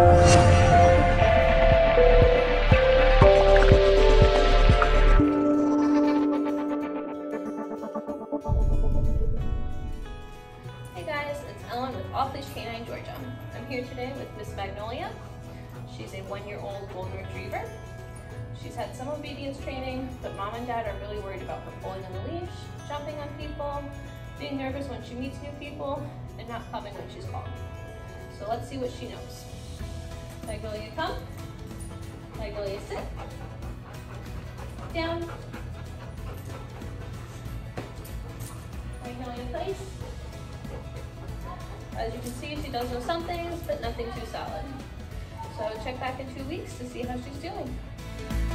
Hey guys, it's Ellen with Leash K9 Georgia. I'm here today with Miss Magnolia. She's a 1-year-old golden retriever. She's had some obedience training, but mom and dad are really worried about her pulling on the leash, jumping on people, being nervous when she meets new people, and not coming when she's called. So let's see what she knows. Magnolia, come. Magnolia, sit. Down. Magnolia, place. As you can see, she does know some things, but nothing too solid. So check back in 2 weeks to see how she's doing.